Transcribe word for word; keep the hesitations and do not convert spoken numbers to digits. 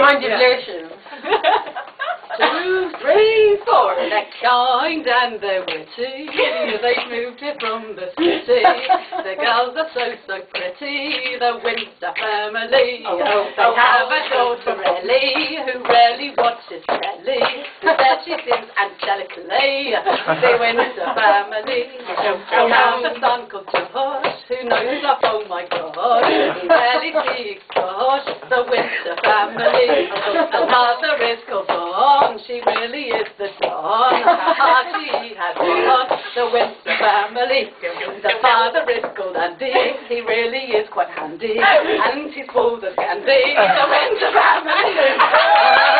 Manipulations. Two, three, four. They're kind and they're witty. They've moved here from the city. The girls are so, so pretty. The Windsor family. Oh, oh, they oh, have oh. a daughter, Ellie, who rarely watches telly. Who says she sings angelically. The Windsor family. They have a son called George, who knows up, oh my God. He rarely speaks Scotch. The Windsor family. And mother is called Dawn. She really is the Dawn. Archie has won. The Windsor family. The father is called Andy. He really is quite handy. And he's full of candy. The Windsor family.